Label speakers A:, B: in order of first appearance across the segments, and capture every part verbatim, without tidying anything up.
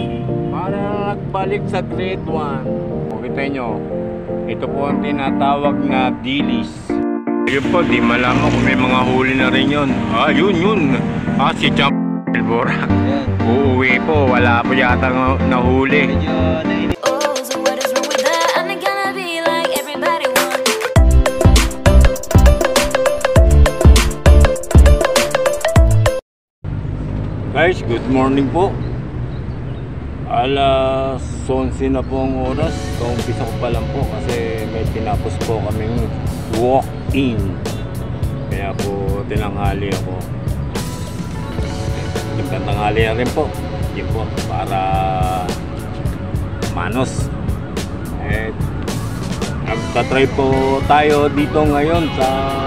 A: Para nagbalik sa grade one. Kita nyo, ito po ang tinatawag na dilis. Ayun po, di malaman kung may mga huli na rin yun. Ah, yun yun. Ah, si Champ Elbora. Uuwi po, wala po yata nahuli. Guys, good morning po. Alas onse na po ang oras. Kaumpisa ko pa lang po kasi may tinapos po kaming walk-in. Kaya po tinanghali ako. Nagtatanghali na rin po. Yun po, para manos. Eh, nagtatry po tayo dito ngayon sa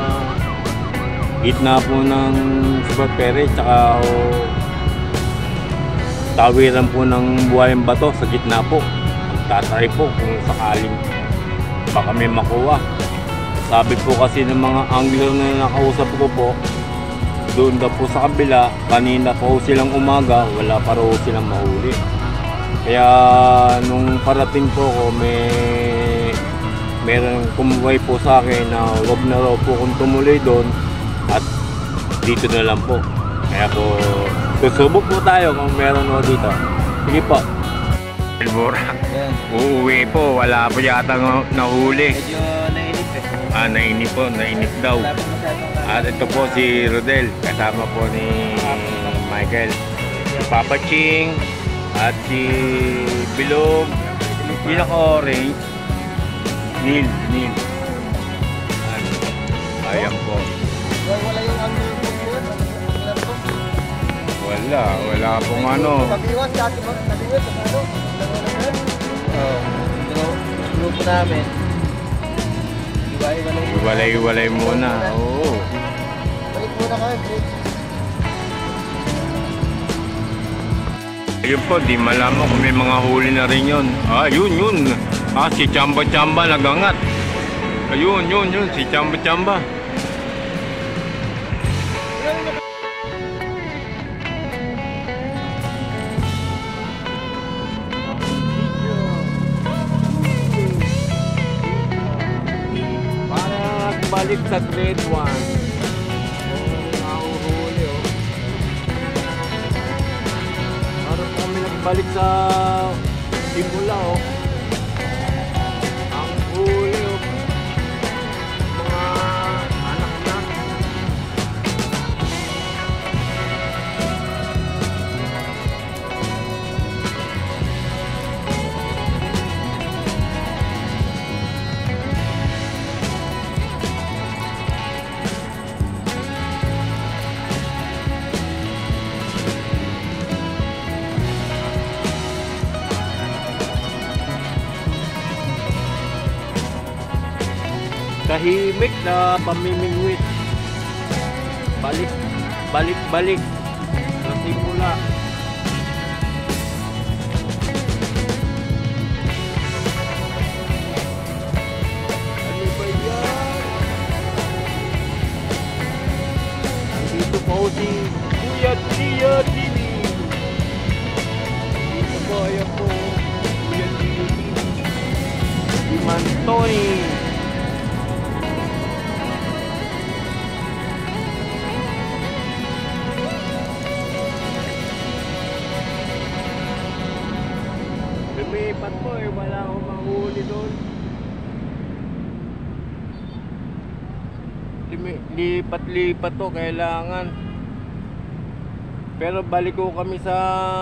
A: gitna po ng Subat Perez tsaka oh, tawiran po ng buhayang bato sa gitna po. Magtatry po kung sakaling baka may makuha. Sabi po kasi ng mga angler na nakausap ko po, doon daw po sa kabila, kanina po silang umaga, wala pa raw silang mahuli. Kaya nung parating po ko, may meron kumuway po sa akin na wag na raw po kung tumuloy doon at dito na lang po. Kaya po susubok po tayo kung meron o dito. Sige po. Elbora. Uuwi po. Wala po yata nahuli.
B: Medyo nainip eh.
A: Ah, nainip po. Nainip daw. At ito po si Rodel. Kasama po ni Michael. Si Papa Ching. At si Bilog. Pinaka-orange. Neil. Neil. Ayan po.
B: Wala yung ano yung
A: Wala, wala pong ano.
B: Nabiwas, dati mo, nabiwas, ano? Oo, grupo namin. Iwalay-iwalay.
A: Iwalay-iwalay muna, oo.
B: Balik muna kayo, grade.
A: Ayun po, di malaman kung may mga huli na rin yun. Ah, yun, yun. Ah, si Chamba Chamba nagangat. Ayun, yun, yun, si Chamba Chamba. Balik sa grade one. Oh, nahuhuli oh. Parang kami nagbalik sa simula oh. Ang huli oh. Mga anak na. Tahimik na pamimingwit. Balik, balik, balik. Sa simula. Ano ba yan? Dito po si Kuya Tia Dini. Dito po, ayan po. Kuya Tia Dini. Si Mantoy. Lumipat po eh, wala akong mahuli doon. Lipat-lipat to, kailangan. Pero balik ko kami sa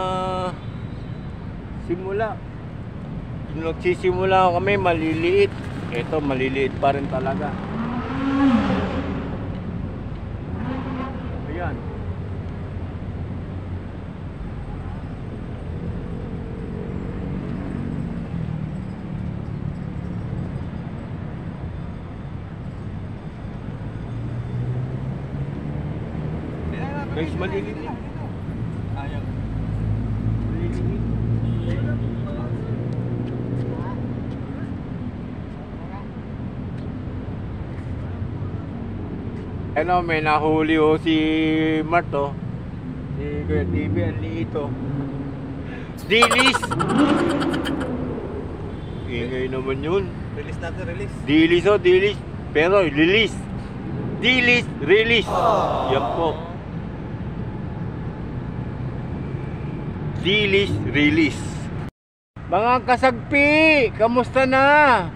A: simula. Nagsisimula kami, maliliit. Ito, maliliit pa rin talaga. Ayan. Guys, maliliit. Ayaw. Maliliit. Ano, may nahuli o si Mart o. Si Kuya T V, ang liit o. Dilis. Ingay naman yun.
B: Release natin, release.
A: Dilis o, dilis. Pero, release. Dilis, release. Yan po. Dilis, release. Mga kasagpi, kamusta na?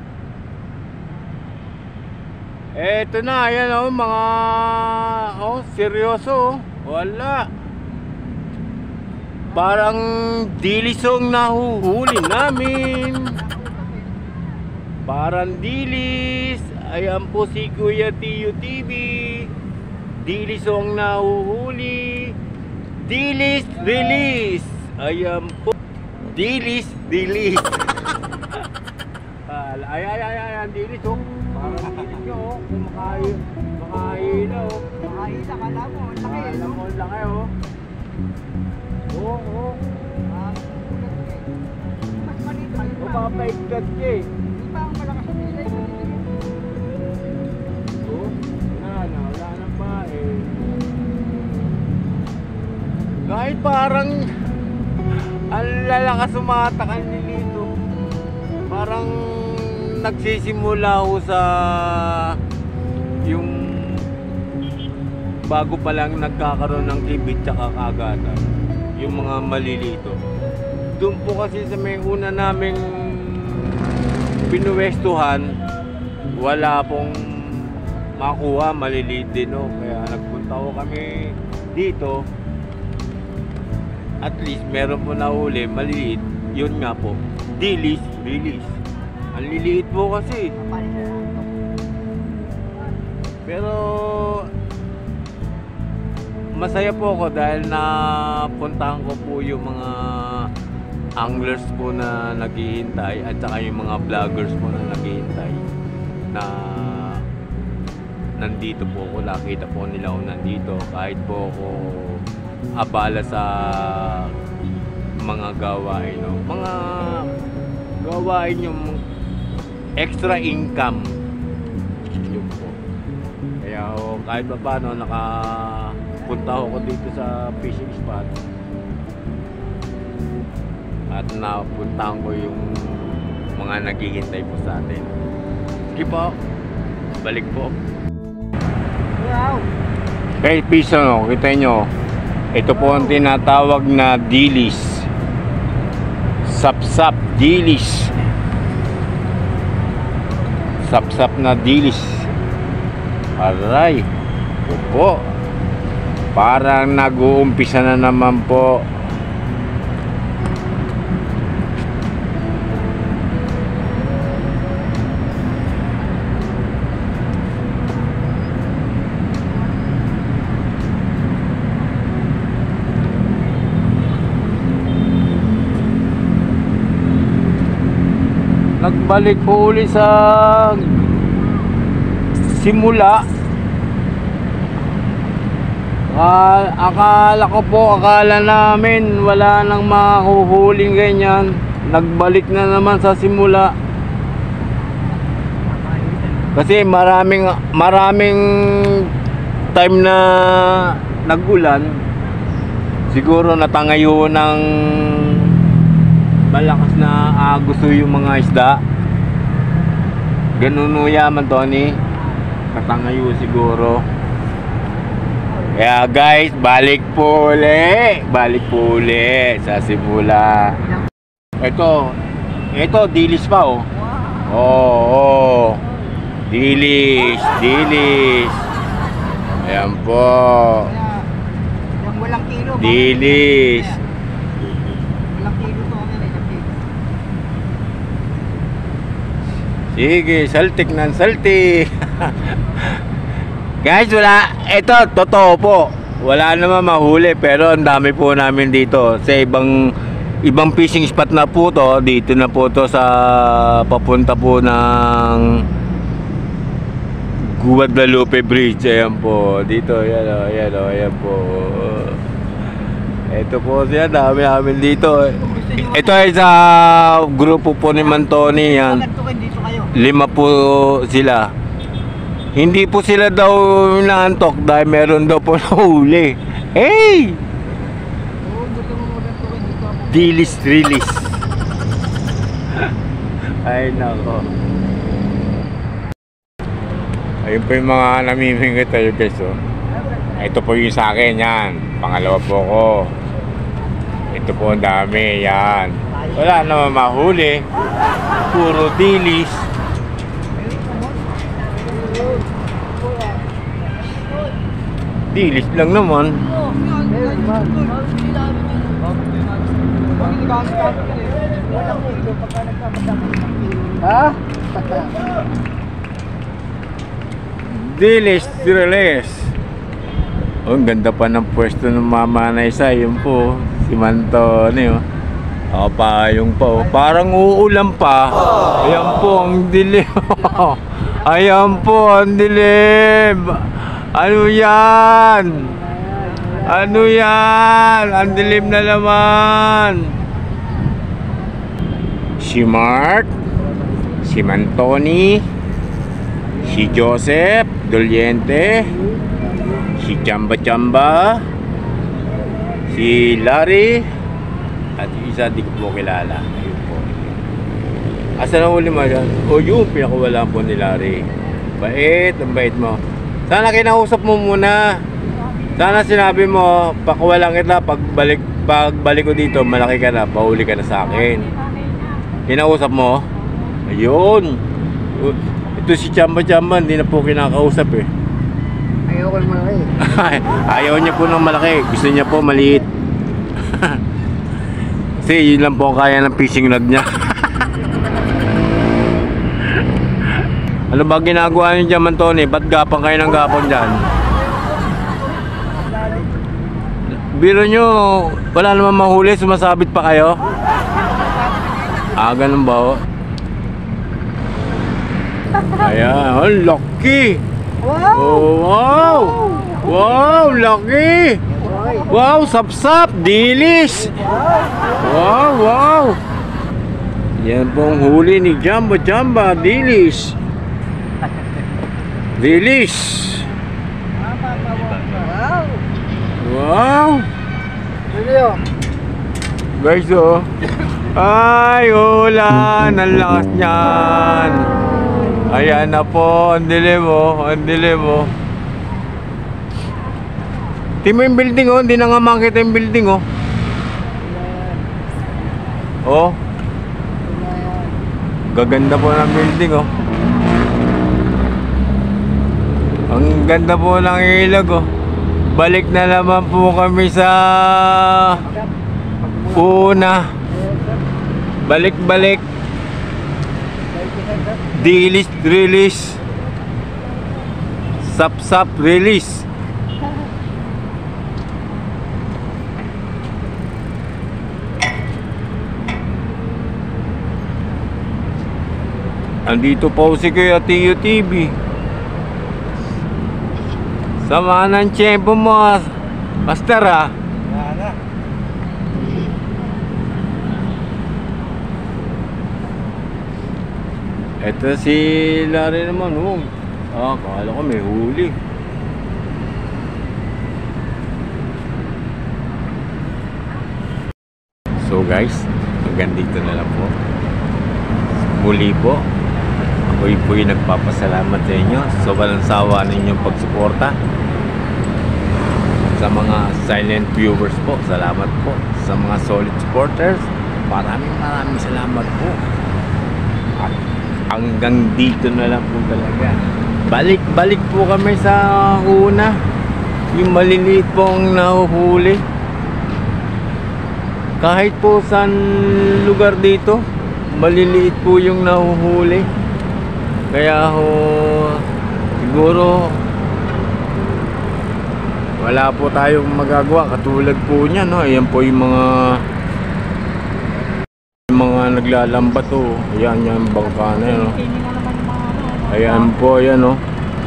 A: Eto na, ayan o, mga, oh, seryoso, wala. Parang dilisong nahuhuli namin. Parang dilis. Ayan po si Kuya Tio T V. Dilisong nahuhuli. Dilis, release. Ayan po. Dilis, release. Ay, ay, ay, ay, ay, dilis oh. Parang dilis nyo oh. Kumakain, kumakaila oh.
B: Makahila, kala mo, ang laki.
A: Kala mo, ang laki oh. Oo, oo.
B: Ah, mas maliit pa.
A: O, papaigkat ka eh.
B: Di ba ang malakas na nila?
A: Oo, wala na, wala na pa eh. Kahit parang ang lalakas umatakan nilito. Parang nagsisimula ho sa yung bago pa lang nagkakaroon ng tibit tsaka kagatan. Yung mga malilito. Doon po kasi sa may una naming pinuwestuhan, wala pong makuha, maliliit din no. Kaya nagpunta ko kami dito. At least meron po nahuli, maliliit. Yun nga po, dilis, release. Ang liliit po kasi. Pero masaya po ako dahil napuntahan ko po yung mga anglers po na naghihintay at saka yung mga vloggers po na naghihintay na nandito po ako, nakita po nila ako nandito kahit po ako abala sa mga gawain no? Mga gawain yung extra income yun po. Kaya oh, kahit pa paano naka punta ako dito sa fishing spot at napuntahan ko yung mga naghihintay po sa atin. Sige po, balik po.
B: Wow!
A: Okay, piso no, kita nyo. Ito po ang tinatawag na dilis. Sapsap dilis. Sapsap na dilis. Aray. Ito po. Parang nag-uumpisa na naman po. Nagbalik po uli sa simula. Akala, akala ko po, akala namin wala nang makuhuling ganyan. Nagbalik na naman sa simula. Kasi maraming maraming time na nagulan. Siguro natangayo ng malakas na agos yung mga isda. Ganun yaman, Tony. Natangayo siguro. Kaya guys, balik po uli. Balik po uli sa simula. Ito, ito dilis pa oh. Oo, oh, dilis, dilis. Ayan po.
B: Yung walang kilo.
A: Dilis.
B: Walang kilo to. Walang kilo.
A: Sige, saltik ng saltik. Guys, wala, ito, totoo po. Wala naman mahuli, pero ang dami po namin dito. Sa ibang, ibang fishing spot na po to. Dito na po to sa papunta po ng Guadalupe Bridge. Ayan po, dito, ayan o, ayan o, ayan po. Ito po siya, dami namin dito. Ito ay sa grupo po ni Mantoni yan. Lima po sila. Hindi po sila daw naantok dahil meron daw po nahuli. Hey! Dilis release. Ay nako. Ayun po yung mga namimingit tayo guys oh. Ito po yung sa akin yan. Pangalawa po ko. Ito po ang dami yan. Wala naman mahuli. Puro dilis. Dilis lang naman.
B: Ha?
A: Dilis release. Oh, ang ganda pa ng pwesto ng mama na isa. Yun po, si Mantoni oh. Ako pa yung po. Parang uulan pa. Ayan po ang dilim. Ayan po ang dilim. Ano yan? Ano yan? Ang dilim na naman. Si Mark, si Mantoni, si Joseph Doliente, si Chamba Chamba, si Larry, at isa di ko po kilala. Ayun po. Asa na huli mo dyan? O yung pinakawala po ni Larry. Bait, ang bait mo. Sana kinausap mo muna. Sana sinabi mo, pakawalan kita, pagbalik, pagbalik ko dito, malaki ka na, pauli ka na sa akin. Kinausap mo? Ayun. Ito si Chamba Chamba, hindi na po kinakausap eh.
B: Ayaw ko ng malaki.
A: Ayaw niya po ng malaki, gusto niya po maliit. Kasi yun lang po kaya ng fishing rod niya. Ano ba ginagawa niyo dyan, Mantoni? Ba't gapang kayo ng gapon dyan? Biro nyo, wala naman mahuli, sumasabit pa kayo? Ah, ganun ba? Oh? Ayan, oh, lucky!
B: Wow!
A: Oh, wow! Wow, lucky! Wow, sap-sap! Dilis! Wow, wow! Yan pong huli ni Chamba Chamba, dilis! Dilis!
B: Wow!
A: Wow!
B: Ano yun?
A: Guys, oh! Ay, ulan! Ang lakas niyan! Ayan na po, ang dilim oh, ang dilim oh. Tingnan mo yung building oh, hindi na nga makita yung building oh. Oh. Gaganda po ng building oh. Ang ganda po ng ilog oh. Balik na naman po kami sa una. Balik-balik. Dilis release. Sap-sap release. Andito po si Kuya Tio T V. Sama ng tiyempo mo, Master ah. Ito si Larry naman, oh. Ah, kala ko may huli. So guys, hanggang dito na lang po. Muli po, ako'y po'y nagpapasalamat sa inyo sa walang sawa ninyong pagsuporta. Sa mga silent viewers po, salamat po. Sa mga solid supporters, maraming maraming salamat po. At hanggang dito na lang po talaga. Balik-balik po kami sa una. Yung maliliit pong nahuhuli. Kahit po saan lugar dito, maliliit po yung nahuhuli. Kaya ho, siguro wala po tayong magagawa katulad po niya, no? Ayan po yung mga yung mga naglalambat to. Ayan yung bangka na yan, no? Ayan po, ayan, no?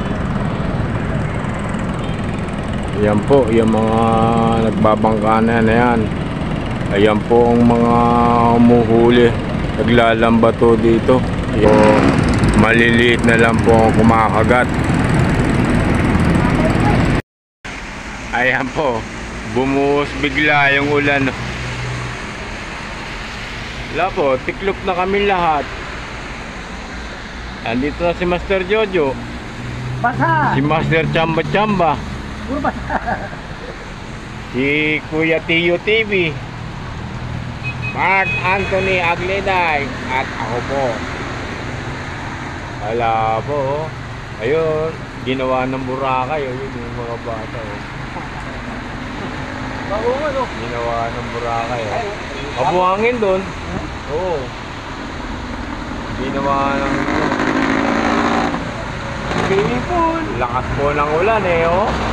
A: Ayan po, yung mga nagbabangka na yan, ayan. Ayan po ang mga umuhuli, naglalambat to dito. Ayan, maliliit na lang po ang kumakagat. Ayan po, bumuhos bigla yung ulan. Wala po, tiklop na kami lahat. Andito na si Master Jojo,
B: Basa!
A: si Master Chamba Chamba,
B: Puro basa!
A: si Kuya Tiyo T V, Mark Anthony Agliday, at ako po. Wala po. Oh. Ayun, ginawa ng Boracay. Ayun yung mga bata. Oh.
B: Bago nga no?
A: Ginawa ng Boracay. Oh. Mabuhangin doon. Oo. Ginawa ng swimming pool. Lakas po ng ulan eh. Oh.